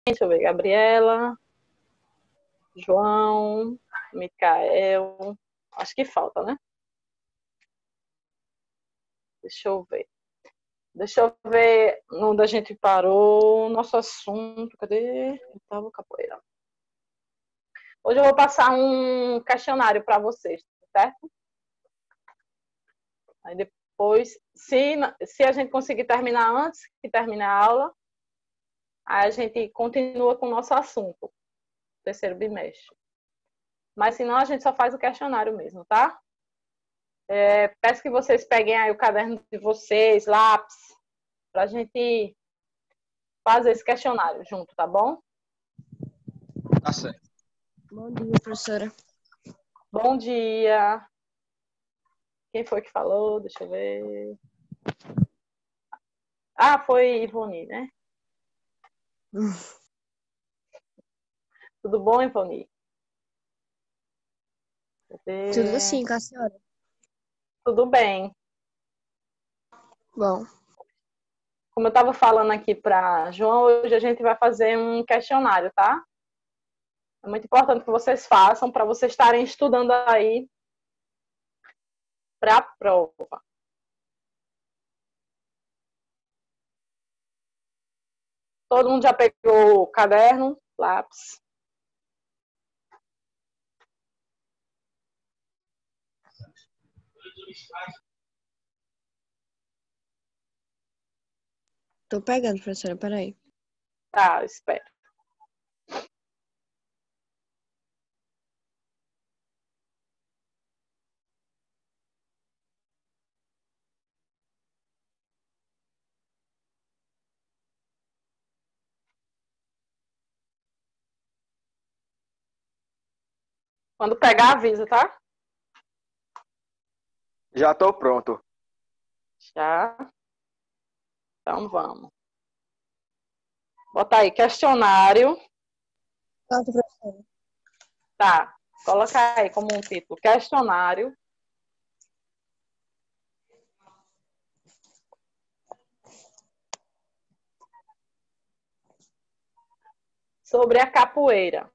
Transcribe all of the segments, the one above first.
Deixa eu ver, Gabriela, João, Micael. Acho que falta, né? Deixa eu ver. Deixa eu ver onde a gente parou. Nosso assunto. Cadê? Oitavo capoeira. Hoje eu vou passar um questionário para vocês, certo? Aí depois, se a gente conseguir terminar antes que termine a aula, aí a gente continua com o nosso assunto, terceiro bimestre. Mas se não, a gente só faz o questionário mesmo, tá? Peço que vocês peguem aí o caderno de vocês, lápis, para a gente fazer esse questionário junto, tá bom? Tá certo. Bom dia, professora. Bom dia. Quem foi que falou? Deixa eu ver. Ah, foi Ivone, né? Tudo bom, Ivone? Tudo sim, com a senhora. Tudo bem. Bom, Como eu estava falando aqui para João, hoje a gente vai fazer um questionário, tá? É muito importante que vocês façam para vocês estarem estudando aí para a prova. Todo mundo já pegou o caderno, lápis? tô pegando, professora, peraí. Tá, espero. Quando pegar, avisa, tá? Já estou pronto. Já. Então vamos. Bota aí, questionário. Pronto, professora. Tá. Coloca aí como um título, questionário sobre a capoeira.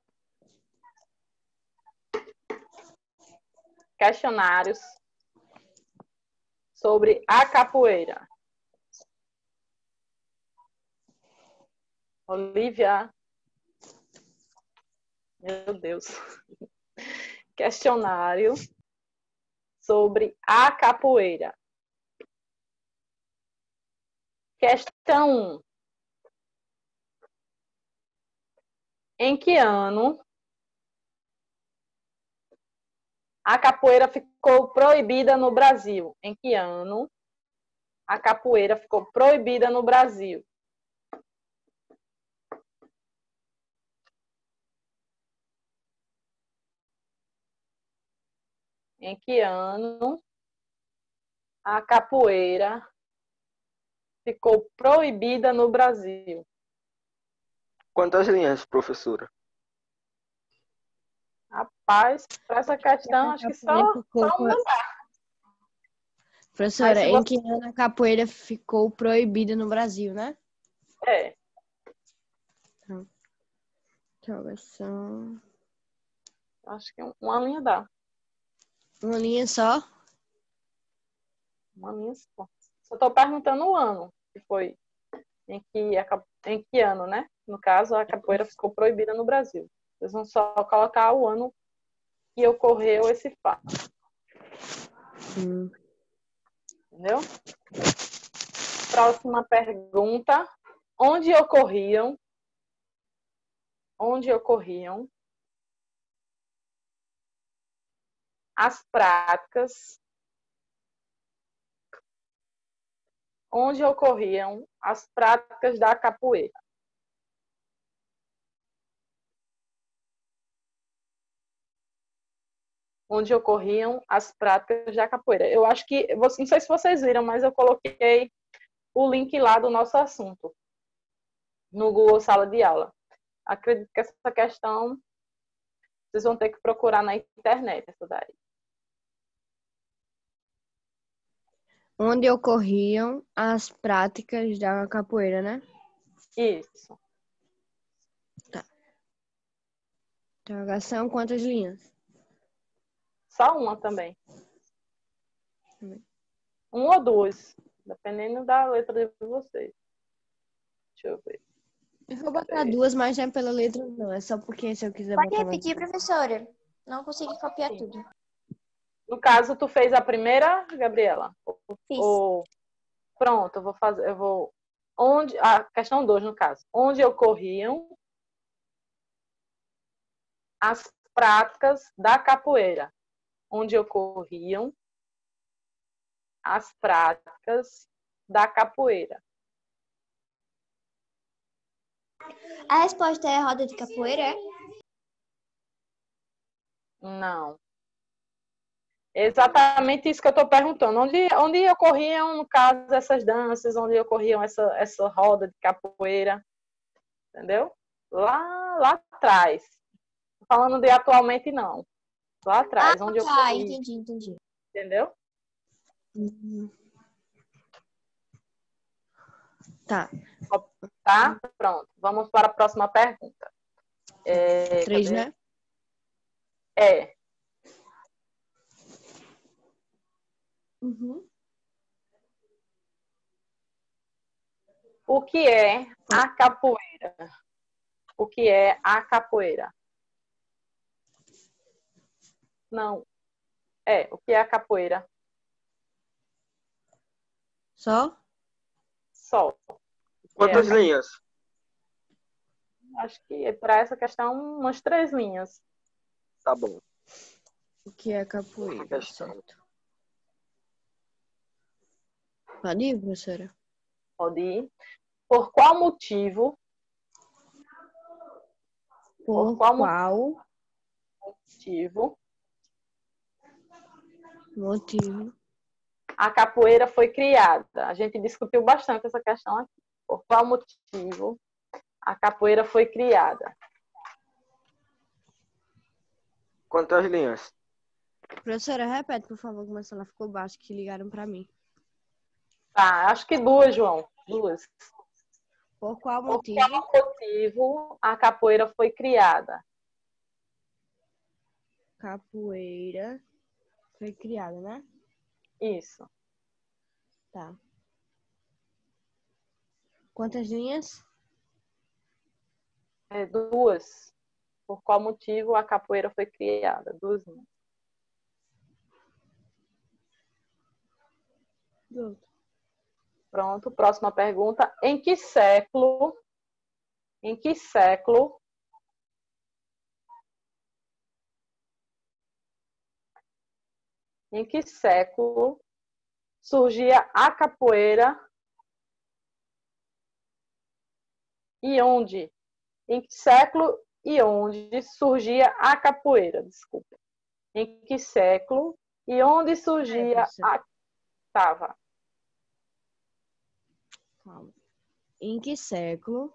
Questionários sobre a capoeira. Olivia. Meu Deus. Questionário sobre a capoeira. Questão 1. Em que ano a capoeira ficou proibida no Brasil? Em que ano a capoeira ficou proibida no Brasil? Em que ano a capoeira ficou proibida no Brasil? Quantas linhas, professora? Rapaz, para essa questão, acho que só uma. Professora, Aí, em que ano a capoeira ficou proibida no Brasil, né? É, Interrogação. acho que uma linha dá. Uma linha só? Uma linha só. Só estou perguntando o ano que foi, em que ano, né? No caso, a capoeira ficou proibida no Brasil. Vocês vão só colocar o ano que ocorreu esse fato. Entendeu? Próxima pergunta. Onde ocorriam as práticas da capoeira? Onde ocorriam as práticas da capoeira. Eu acho que, não sei se vocês viram, mas eu coloquei o link lá do nosso assunto no Google Sala de Aula. Acredito que essa questão vocês vão ter que procurar na internet, essa daí. Onde ocorriam as práticas da capoeira, né? Isso. Interrogação, quantas linhas? Só uma também. Também. Uma ou duas, dependendo da letra de vocês. Deixa eu ver. Eu vou botar duas, mas não é pela letra, não. É só porque se eu quiser Pode botar repetir, mais. professora? Não consegui copiar Sim. tudo. No caso, tu fez a primeira, Gabriela? Fiz. Pronto, eu vou. Onde, a questão 2, no caso. Onde ocorriam as práticas da capoeira? Onde ocorriam as práticas da capoeira? A resposta é roda de capoeira, é? Não. Exatamente isso que eu estou perguntando. Onde ocorriam, no caso, essas danças, onde ocorriam essa roda de capoeira? Entendeu? Lá atrás. Falando de atualmente, não. Lá atrás, onde ocorria. Entendi. Entendeu? Tá. Tá? Pronto. Vamos para a próxima pergunta. 3, cadê? né? É. Uhum. O que é a capoeira? O que é a capoeira? Não. O que é a capoeira? Só? Só. Quantas linhas? Acho que para essa questão, umas 3 linhas. Tá bom. O que é capoeira, Questão. certo? Pode ir, professora? Pode ir. Por qual motivo? Por qual qual motivo motivo a capoeira foi criada? A gente discutiu bastante essa questão aqui. Por qual motivo a capoeira foi criada? Quantas linhas? Professora, repete, por favor, como ela ficou baixa, que ligaram pra mim. Tá, acho que 2, João. 2. Por qual Por motivo? qual motivo a capoeira foi criada? Capoeira foi criada, né? Isso. Tá. Quantas linhas? 2. Por qual motivo a capoeira foi criada? 2 linhas. Pronto, próxima pergunta. Em que século surgia a capoeira e onde? Em que século e onde surgia a capoeira? Desculpa. Em que século e onde surgia a... Tava. Calma. Em que século?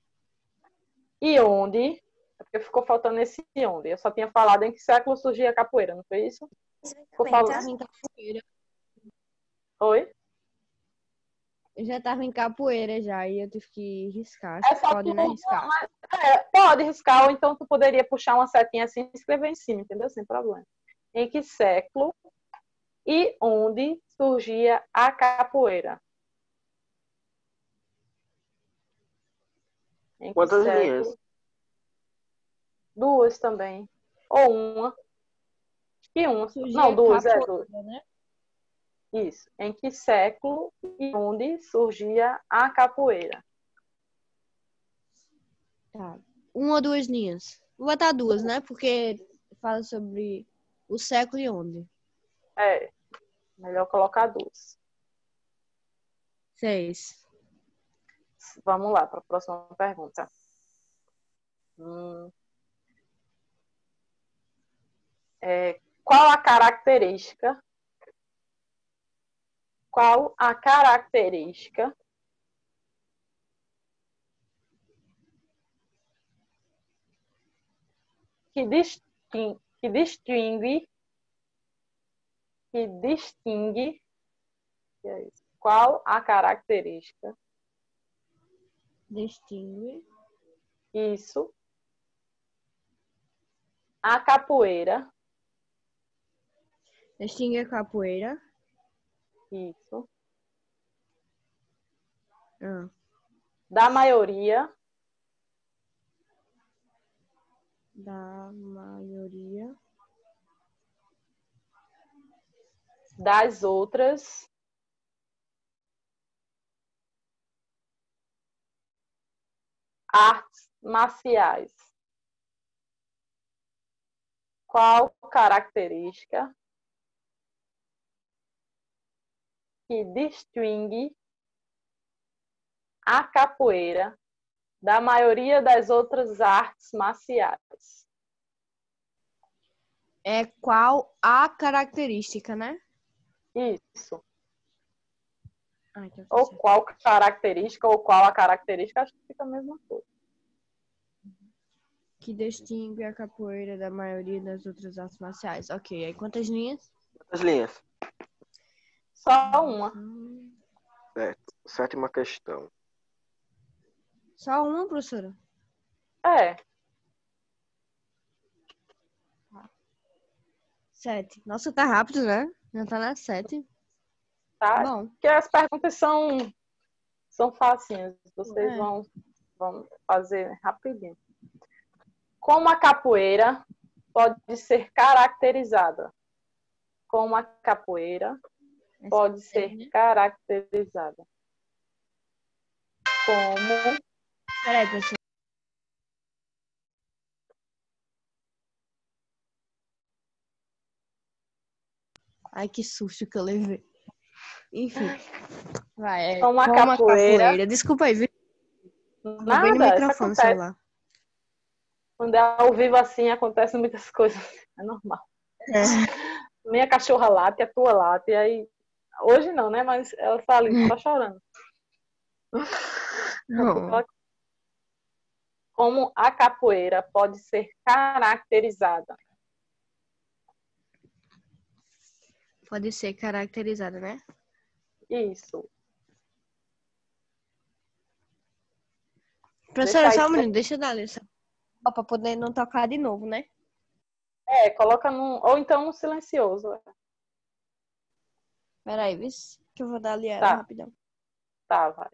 E onde? É porque ficou faltando esse onde. Eu só tinha falado em que século surgia a capoeira, não foi isso? Ficou falando. Oi? Eu já tava em capoeira já, e eu tive que riscar. É Acho que só pode, né, riscar. pode riscar, ou então tu poderia puxar uma setinha assim e escrever em cima, entendeu? Sem problema. Em que século e onde surgia a capoeira? Em que Quantas século? linhas? 2 também. Ou uma. E uma. Surgia Não, 2, capoeira, 2. né? Isso. Em que século e onde surgia a capoeira? Tá. Uma ou 2 linhas? Vou botar 2, né? Porque fala sobre o século e onde. Melhor colocar 2. 6. Vamos lá para a próxima pergunta. Qual a característica que distingue qual a característica Distingue isso A capoeira, Distingue a capoeira. isso, Ah, da maioria da maioria das outras artes marciais. Qual característica que distingue a capoeira da maioria das outras artes marciais? é qual a característica, né? Isso. Ah, então tá Ou certo. qual característica, ou qual a característica, acho que fica a mesma coisa. Que distingue a capoeira da maioria das outras artes marciais. Ok, aí quantas linhas? Quantas linhas? Só uma. Certo. Sétima questão. Só uma, professora? É, 7. Nossa, tá rápido, né? Já tá na 7. tá? Bom, Porque as perguntas são facinhas. Vocês É. vão fazer rapidinho. Como a capoeira pode ser caracterizada? Como a capoeira pode ser caracterizada? Como Peraí, professora. Ai, que susto que eu levei. Enfim, vai. Como a Como a capoeira. capoeira. Desculpa aí, viu? Roubei no Nada, isso microfone o acontece. celular. Quando é ao vivo assim, acontecem muitas coisas. É normal. É. Minha cachorra late, a tua late, e aí. Hoje não, né? Mas ela tá ali, só chorando. Não. Como a capoeira pode ser caracterizada? Pode ser caracterizada, né? Isso. Professora, Deixa só um aí. minuto, deixa eu dar a lição. Ó, pra poder não tocar de novo, né? Coloca no. Ou então no silencioso. Peraí, vê que eu vou dar ali ela Tá, rapidão. tá, vai.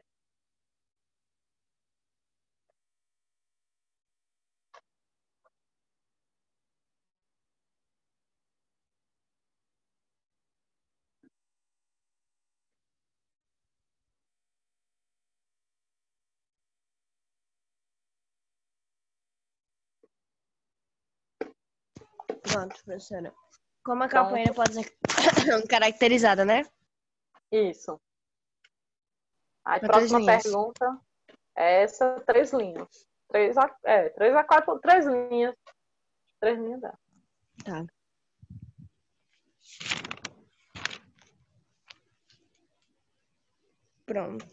Pronto, professora. Como a Então, capoeira pode ser caracterizada, né? isso. Aí, Quantas próxima linhas? pergunta é essa, 3 linhas. 3 a 4, 3 linhas. 3 linhas dá. Tá. Pronto.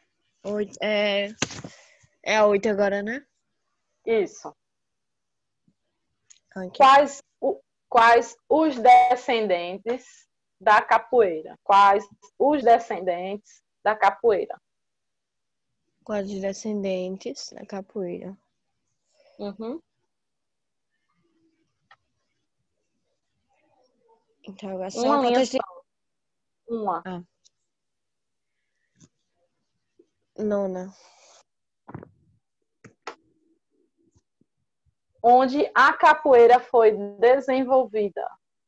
É a 8 agora, né? Isso. Aqui. Quais os descendentes da capoeira? Quais os descendentes da capoeira? Quais os descendentes da capoeira? Uhum. Interrogação. Uma linha Quantas só. Uma. Ah. Nona. Onde a capoeira foi desenvolvida?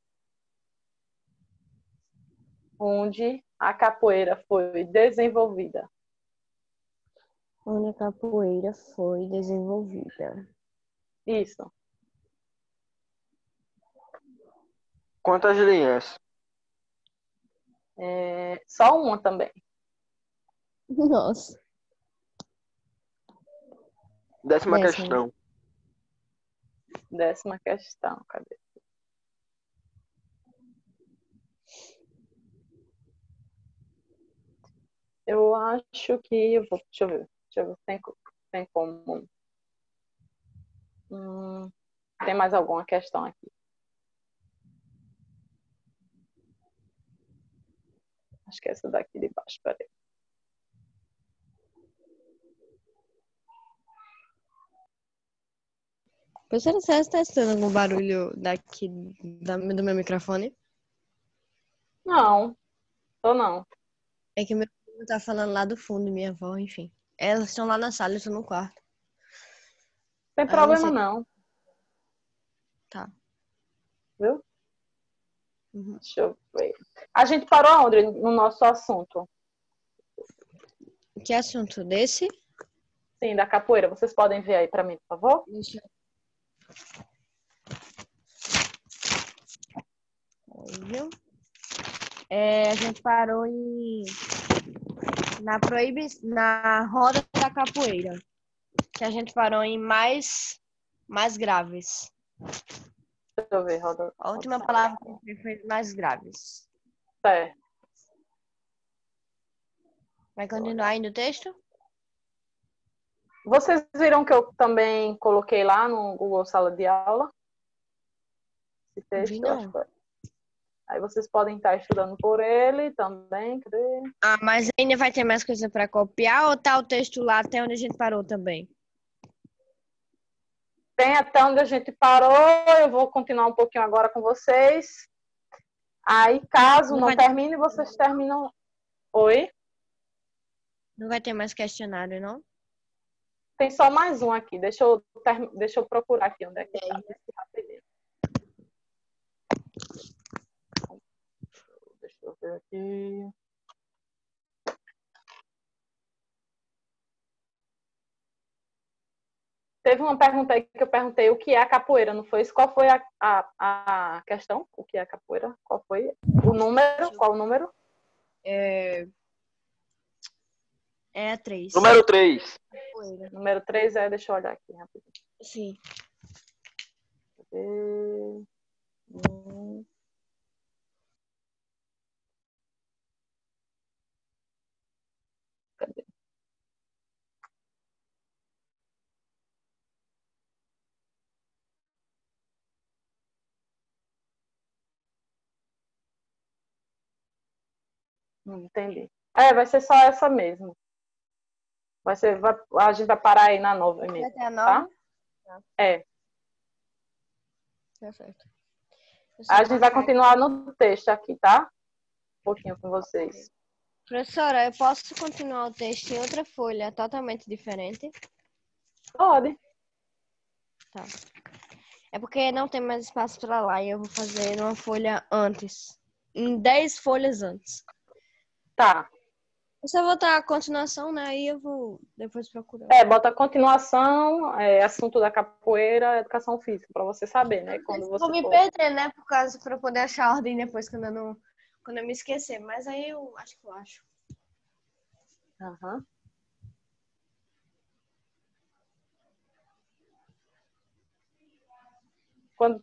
Onde a capoeira foi desenvolvida? Onde a capoeira foi desenvolvida? Isso. Quantas linhas? Só uma também. Nossa. Décima Décima. questão. 10ª questão. Cadê? Eu acho que. Deixa eu ver. Se tem como. Tem mais alguma questão aqui? Acho que é essa daqui de baixo. Peraí. Professora, você está testando algum barulho daqui do meu microfone? Não, tô não. É que meu filho tá falando lá do fundo, minha avó, enfim. Elas estão lá na sala, eu estou no quarto. Tem Aí eu não problema sei. não, Tá. viu? Uhum. Deixa eu ver. A gente parou onde no nosso assunto? Que assunto desse? Sim, da capoeira. Vocês podem ver aí pra mim, por favor? Deixa eu ver. Viu? A gente parou na roda da capoeira. Que a gente parou em mais graves. Deixa eu ver, roda. A última palavra que eu vi foi mais graves. Certo. Vai continuar aí no texto? Vocês viram que eu também coloquei lá no Google Sala de Aula? Esse texto, Vi eu acho não. que aí vocês podem estar estudando por ele também. Cadê? Ah, mas ainda vai ter mais coisa para copiar ou tá o texto lá até onde a gente parou também? Tem até onde a gente parou. Eu vou continuar um pouquinho agora com vocês. Aí, caso Não não vai, termine, vocês terminam. Oi? não vai ter mais questionário, não? Tem só mais um aqui. Deixa eu procurar aqui onde é que está. Rapidinho. Deixa eu ver aqui. Teve uma pergunta aí que eu perguntei o que é a capoeira, não foi isso? Qual foi a questão? O que é a capoeira? Qual foi o número? Qual o número? É a 3. Número 3. Capoeira. Número 3 é, deixa eu olhar aqui rapidinho. Sim. Cadê? Não entendi. Vai ser só essa mesmo. A gente vai parar aí na 9 Vai mesmo, ter a tá? 9? É. Tá certo. A gente vai continuar no texto aqui, tá? Um pouquinho com vocês. Professora, eu posso continuar o texto em outra folha totalmente diferente? Pode. Tá. É porque não tem mais espaço para lá e eu vou fazer uma folha antes. Em 10 folhas antes. Tá. Eu só vou botar a continuação, né? Aí eu vou depois procurar. Bota a continuação, assunto da capoeira, educação física, para você saber, né? Quando Eu você vou me for. perder, né? Por causa para poder achar a ordem depois quando eu me esquecer. Mas aí eu acho que eu acho. Uhum. Quando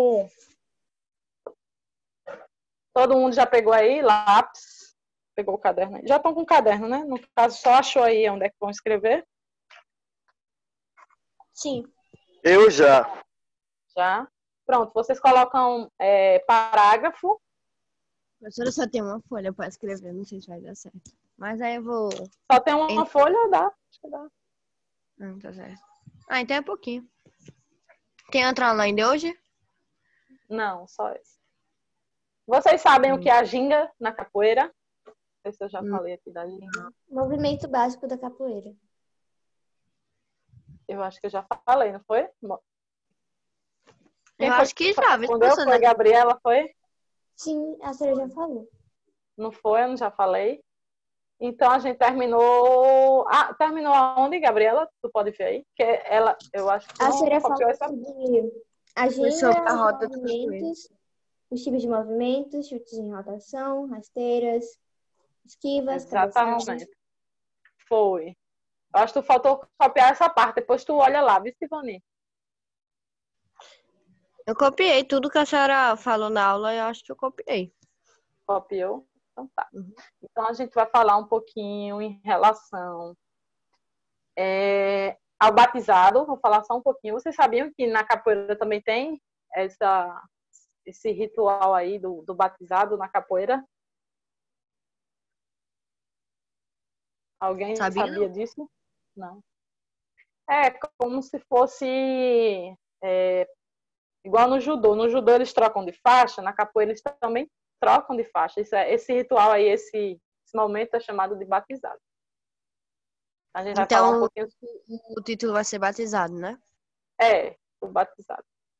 todo mundo já pegou aí lápis, pegou o caderno aí. Já estão com o caderno, né? No caso, só achou aí onde é que vão escrever. Sim. Eu já. Já. Pronto, vocês colocam parágrafo. Professora, só tem uma folha para escrever, não sei se vai dar certo. Mas aí eu vou. Só tem uma folha, dá. Acho que dá. Não, tá certo. Ah, então é pouquinho. Tem outra aula ainda hoje? Não, só esse. Vocês sabem o que é a ginga na capoeira? Não sei se eu já falei aqui da ginga. Movimento básico da capoeira. Eu acho que eu já falei, não foi? Quem Eu foi acho que já, viu, respondeu? professora? Foi a Gabriela, foi? Sim, a senhora já falou. Não foi, eu não já falei. Então a gente terminou. Terminou aonde, Gabriela? Tu pode ver aí? Que ela, eu acho que A não senhora copiou falou essa. sobre a Foi ginga, sobre a os roda do capoeira. movimentos, os tipos de movimentos, chutes em rotação, rasteiras, esquivas, cabeçadas. Exatamente. Foi. Eu acho que tu faltou copiar essa parte. Depois tu olha lá, viu, Sivani? Eu copiei tudo que a senhora falou na aula, eu acho que eu copiei. Copiou? Então tá. Então a gente vai falar um pouquinho em relação ao batizado. Vou falar só um pouquinho. Vocês sabiam que na capoeira também tem esse ritual aí do batizado na capoeira? Alguém Sabia? sabia disso? Não. É como se fosse Igual no judô. No judô eles trocam de faixa, na capoeira eles também trocam de faixa. Esse ritual aí, esse momento é chamado de batizado. A gente vai falar um Então, pouquinho. o título vai ser batizado, né? O batizado.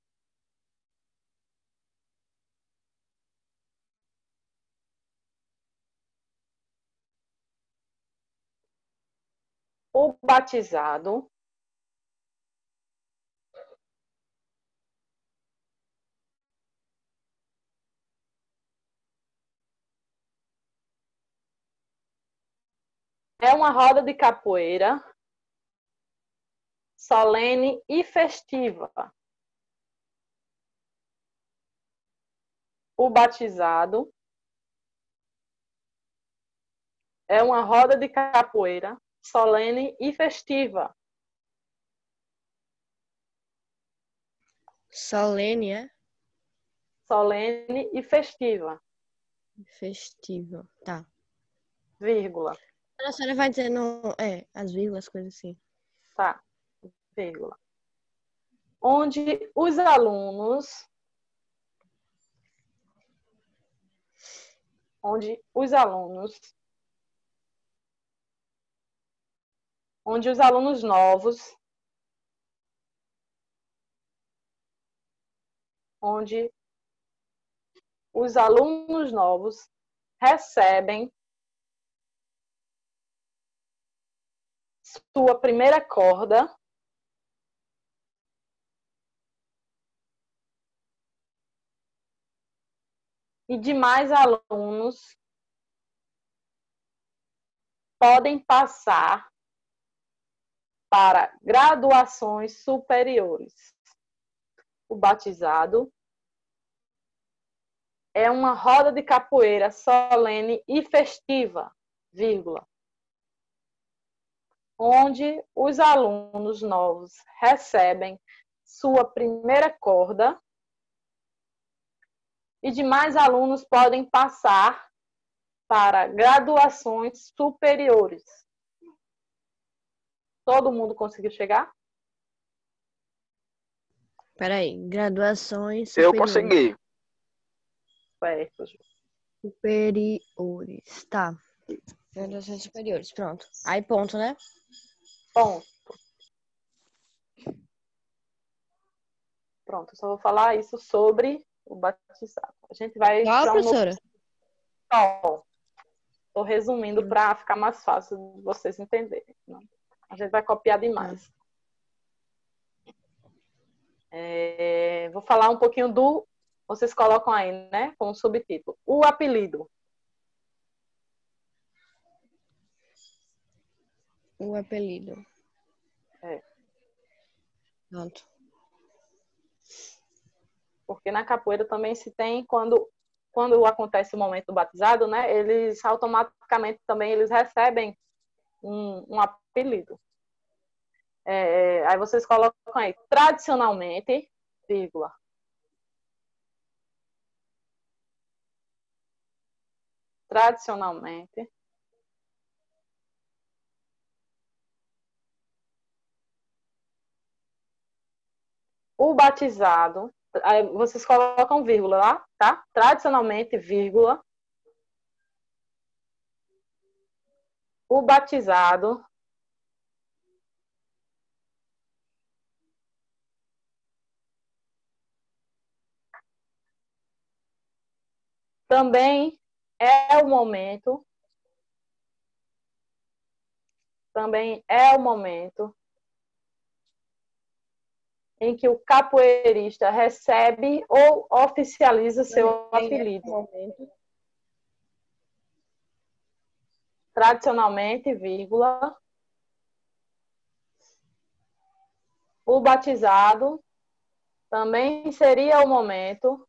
O batizado é uma roda de capoeira solene e festiva. O batizado é uma roda de capoeira solene e festiva. Solene, é? Solene e festiva. Festiva. Tá. Vírgula. A senhora vai dizendo, as vírgulas, coisas assim. Tá. Vírgula. Onde os alunos onde os alunos novos, onde os alunos novos recebem sua primeira corda e demais alunos podem passar para graduações superiores. O batizado é uma roda de capoeira solene e festiva, vírgula, onde os alunos novos recebem sua primeira corda e demais alunos podem passar para graduações superiores. Todo mundo conseguiu chegar? Peraí, graduações Eu superiores. consegui. Certo. Superiores, tá. Graduações superiores, pronto. Aí ponto, né? Ponto. Pronto, eu só vou falar isso sobre o batizado. A gente vai Qual, para um professora? novo. Estou resumindo para ficar mais fácil de vocês entenderem. A gente vai copiar demais. Vou falar um pouquinho do... Vocês colocam aí, né? Como subtítulo. O apelido. O apelido. Pronto. Porque na capoeira também se tem, quando acontece o momento do batizado, né? Eles automaticamente também eles recebem um apelido. Aí vocês colocam aí, tradicionalmente, vírgula. Tradicionalmente. O batizado, aí vocês colocam vírgula lá, tá? Tradicionalmente, vírgula. O batizado também é o momento em que o capoeirista recebe ou oficializa seu apelido. Tradicionalmente, vírgula. O batizado também seria o momento.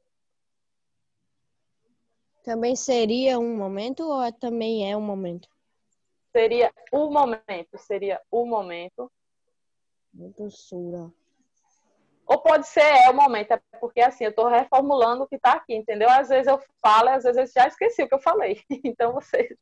Também seria um momento ou também é um momento? Seria o momento. Professora. Ou pode ser o momento, é porque assim, eu estou reformulando o que está aqui, entendeu? Às vezes eu falo, às vezes eu já esqueci o que eu falei. Então, vocês...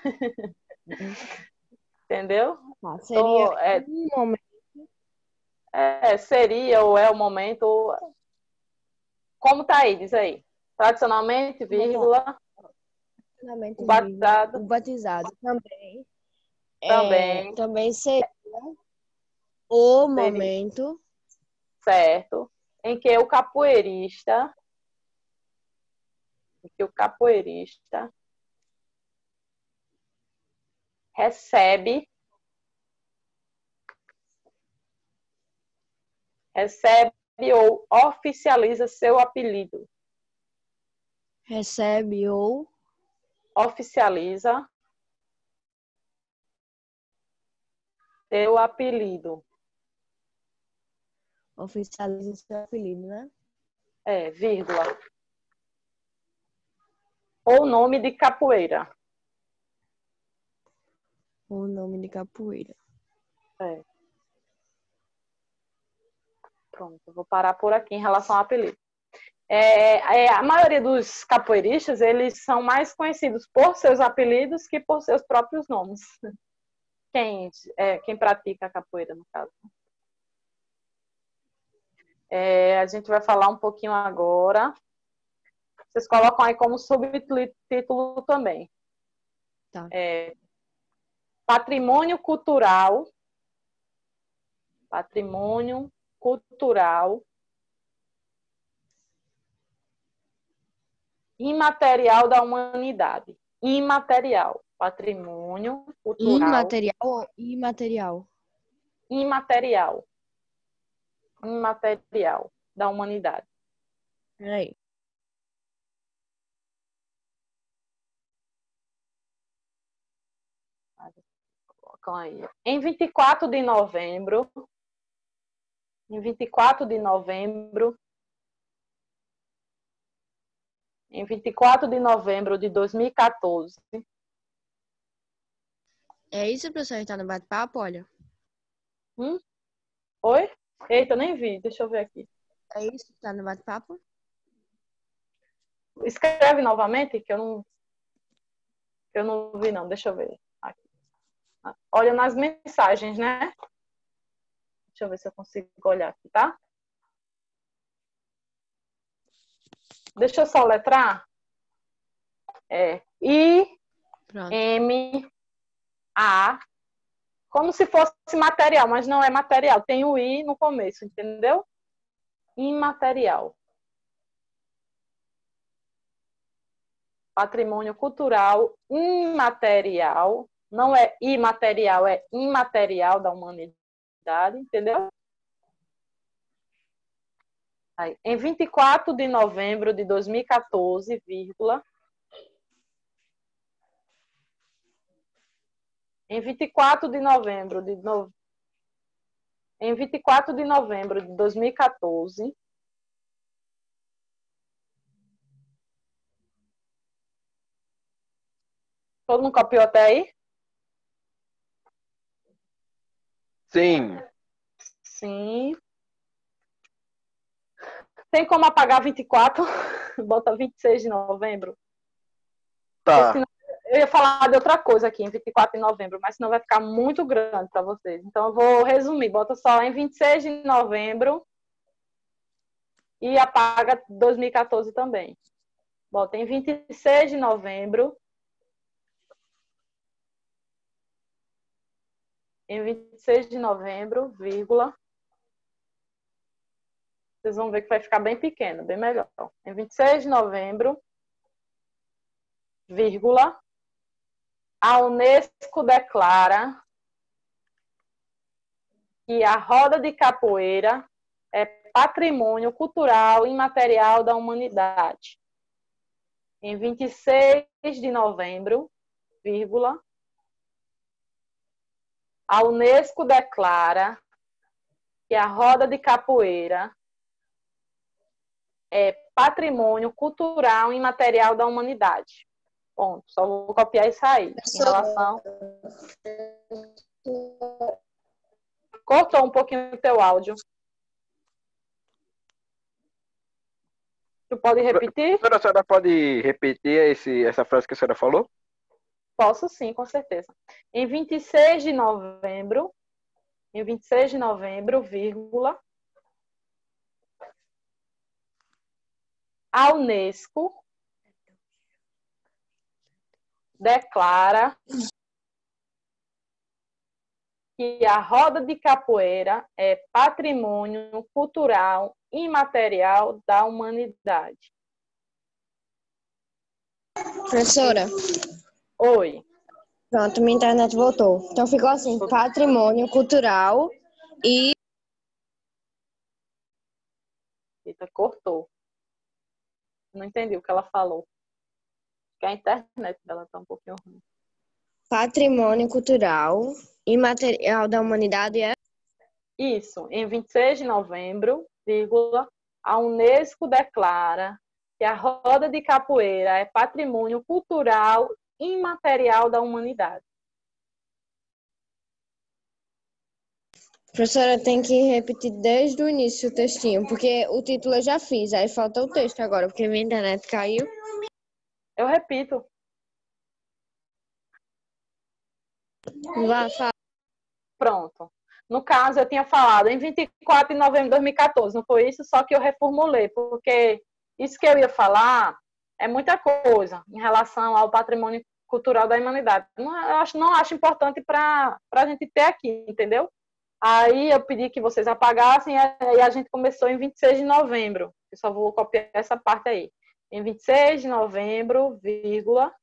Entendeu? Seria um momento. seria ou é o momento. Como tá aí? Diz aí. Tradicionalmente, vírgula. Tradicionalmente, O batizado o batizado também. também. Também seria o Seria. momento. Certo. Em que o capoeirista recebe ou oficializa seu apelido. Recebe ou Oficializa seu apelido. oficializa seu apelido, né? Vírgula. Ou nome de capoeira. O nome de capoeira. Pronto, vou parar por aqui em relação ao apelido. A maioria dos capoeiristas, eles são mais conhecidos por seus apelidos que por seus próprios nomes. Quem pratica a capoeira, no caso. A gente vai falar um pouquinho agora. Vocês colocam aí como subtítulo também. Tá. Patrimônio cultural. Patrimônio cultural imaterial da humanidade. Imaterial. Patrimônio cultural. Imaterial ou imaterial? Imaterial. Imaterial da humanidade. Peraí. Colocam aí. Em 24 de novembro. Em 24 de novembro. Em 24 de novembro de 2014. É isso, professor, que tá no bate-papo, olha. Oi? Eita, nem vi. Deixa eu ver aqui. É isso que tá no bate-papo? Escreve novamente, que eu não vi, não. Deixa eu ver. Aqui. Olha nas mensagens, né? Deixa eu ver se eu consigo olhar aqui, tá? Deixa eu só letrar. Pronto. I-M-A. Como se fosse material, mas não é material. Tem o I no começo, entendeu? Imaterial. Patrimônio cultural imaterial. Não é imaterial, é imaterial da humanidade, entendeu? Aí, em 24 de novembro de 2014, vírgula. Em 24 de novembro de 2014. Todo mundo copiou até aí? Sim. Sim. Tem como apagar 24? Bota 26 de novembro. Tá. Senão, eu ia falar de outra coisa aqui, em 24 de novembro, mas senão vai ficar muito grande para vocês. Então, eu vou resumir. Bota só em 26 de novembro e apaga 2014 também. Bota em 26 de novembro. Em 26 de novembro, vírgula. Vocês vão ver que vai ficar bem pequeno, bem melhor. Em 26 de novembro, vírgula. A Unesco declara que a roda de capoeira é patrimônio cultural imaterial da humanidade. Em 26 de novembro, vírgula. A Unesco declara que a roda de capoeira é patrimônio cultural imaterial da humanidade. Ponto. Só vou copiar isso aí. Em relação... Cortou um pouquinho o teu áudio. Tu pode repetir? A senhora pode repetir essa frase que a senhora falou? Posso sim, com certeza. Em 26 de novembro, em 26 de novembro, vírgula, a Unesco declara que a roda de capoeira é patrimônio cultural imaterial da humanidade. Professora, Oi. pronto, minha internet voltou. Então ficou assim, patrimônio cultural e... Eita, cortou. Não entendi o que ela falou. Que a internet dela tá um pouquinho ruim. Patrimônio cultural imaterial da humanidade é... Isso, em 26 de novembro, vírgula, a Unesco declara que a roda de capoeira é patrimônio cultural imaterial da humanidade. Professora, tem que repetir desde o início o textinho, porque o título eu já fiz, aí falta o texto agora, porque minha internet caiu. Eu repito. Vá, fala. Pronto. No caso, eu tinha falado em 24 de novembro de 2014, não foi isso? Só que eu reformulei, porque isso que eu ia falar é muita coisa em relação ao patrimônio cultural da humanidade. Não acho importante para a gente ter aqui, entendeu? Aí eu pedi que vocês apagassem e a gente começou em 26 de novembro. Eu só vou copiar essa parte aí. Em 26 de novembro, vírgula,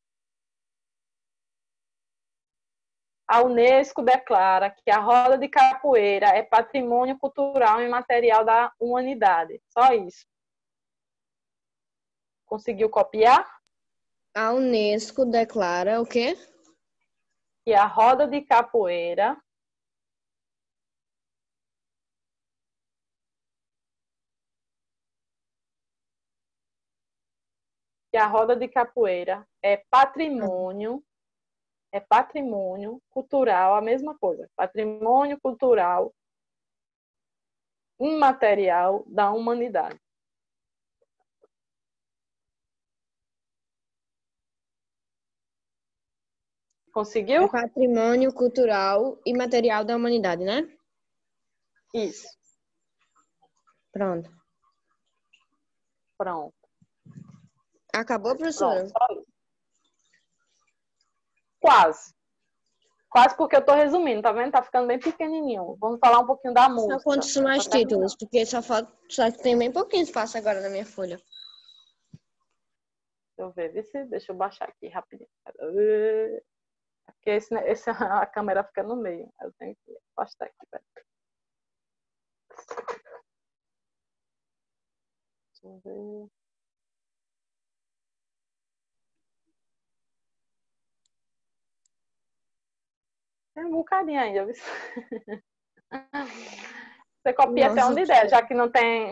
a Unesco declara que a roda de capoeira é patrimônio cultural e material da humanidade. Só isso. Conseguiu copiar? A Unesco declara o quê? Que a roda de capoeira é patrimônio cultural, a mesma coisa. Patrimônio cultural imaterial da humanidade. Conseguiu? É patrimônio cultural e material da humanidade, né? Isso. Pronto. Pronto. Acabou, professora? Pronto, só isso. Quase. Quase porque eu tô resumindo, tá vendo? Tá ficando bem pequenininho. Vamos falar um pouquinho da música. Só quantos são mais títulos? Porque só tem bem pouquinho espaço agora na minha folha. Deixa eu ver, deixa eu baixar aqui rapidinho. Porque a câmera fica no meio. Eu tenho que afastar aqui. Pera. Deixa eu ver. Tem um bocadinho ainda. Você copia até onde der, já que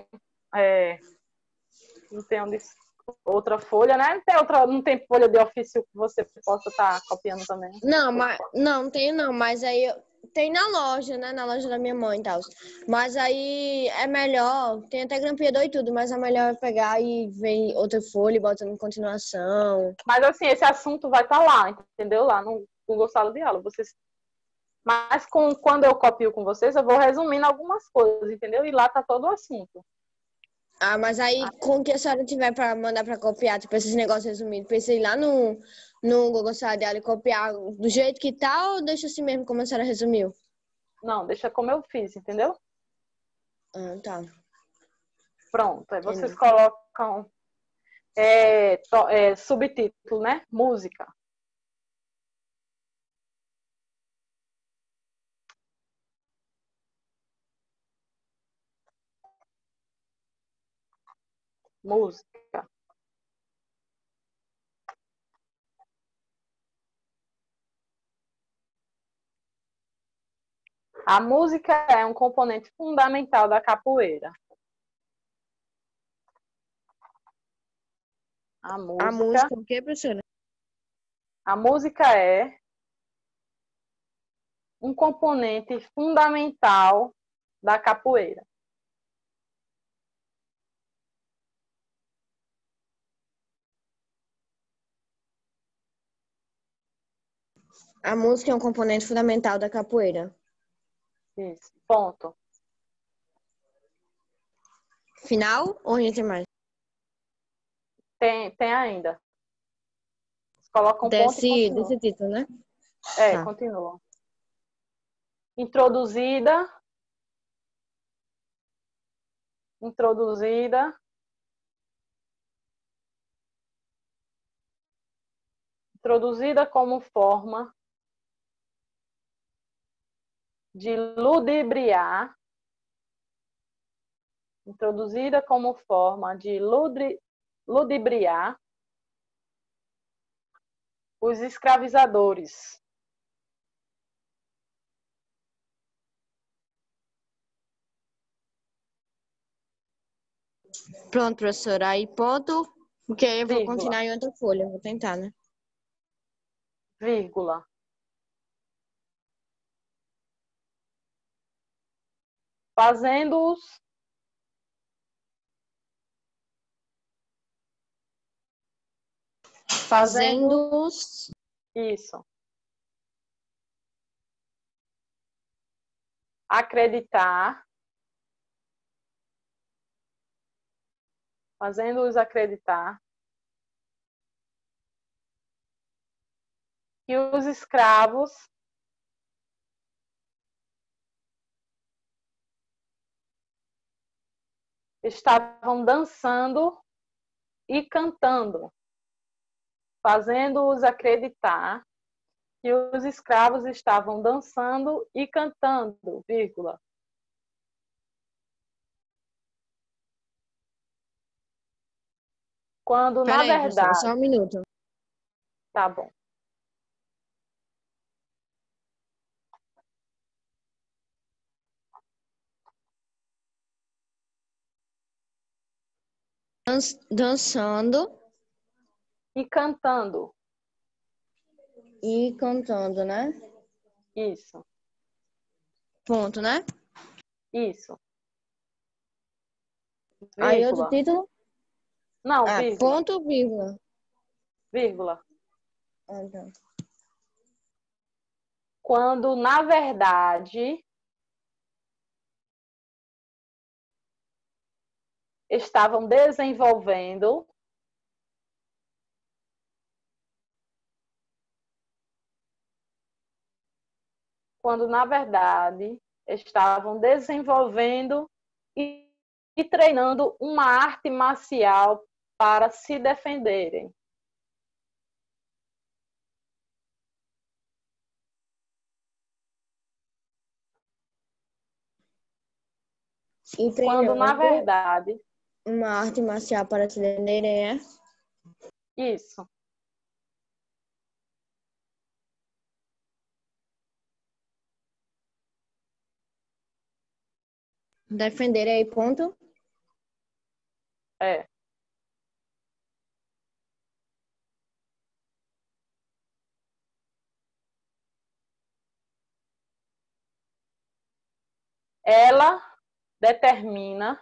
não tem onde, outra folha, né? Não tem folha de ofício que você possa estar copiando também. Não, mas não tenho não, mas aí tem na loja, né? Na loja da minha mãe e tal. Mas aí é melhor, tem até grampeador e tudo, mas é melhor pegar e ver outra folha e botando em continuação. Mas assim, esse assunto vai estar lá, entendeu? Lá no Google Sala de Aula. Mas quando eu copio com vocês, eu vou resumindo algumas coisas, entendeu? E lá tá todo o assunto. Ah, mas aí com o que a senhora tiver para mandar para copiar, tipo esses negócios resumidos, precisa ir lá no Google Sala de Aula e copiar do jeito que tá ou deixa assim mesmo como a senhora resumiu? Não, deixa como eu fiz, entendeu? Ah, tá. Pronto, aí vocês Entendi. colocam subtítulo, né? Música. Música. A música é um componente fundamental da capoeira. A música o quê, professora? A música é um componente fundamental da capoeira. A música é um componente fundamental da capoeira. Isso. Ponto. Final ou ainda tem mais? Tem ainda. Coloca um ponto e continua. Desse título, né? Tá. Continua. Introduzida. Introduzida. Introduzida como forma de ludibriar. Introduzida como forma de ludibriar os escravizadores. Pronto, professora. Aí, ponto. Porque aí eu vou Vírgula. continuar em outra folha. Vou tentar, né? Vírgula. Fazendo-os Fazendo-os isso. Acreditar. Fazendo-os acreditar que os escravos estavam dançando e cantando, fazendo-os acreditar que os escravos estavam dançando e cantando, vírgula. Quando, na Peraí, professora, verdade... só um minuto. Tá bom. Dançando E cantando. e cantando, né? Isso. Ponto, né? Isso. Aí, outro Vírgula. título? Não, vírgula. Ponto, vírgula. Vírgula. Então. Quando, na verdade, estavam desenvolvendo e treinando uma arte marcial para se defenderem. E Quando, na treinando verdade, uma arte marcial para se defenderem, é? isso. Defender aí, ponto. É. Ela determina.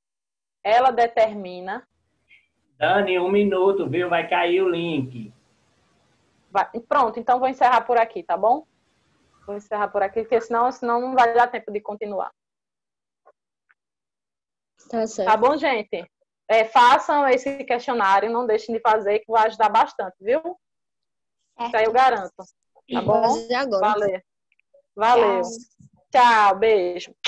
Dani, 1 minuto, viu? Vai cair o link. Pronto, então vou encerrar por aqui, tá bom? Vou encerrar por aqui, porque senão não vai dar tempo de continuar. Tá certo. Tá bom, gente? Façam esse questionário, não deixem de fazer, que vai ajudar bastante, viu? Isso aí eu garanto. Tá bom? Fazer agora. Valeu. Tchau, beijo.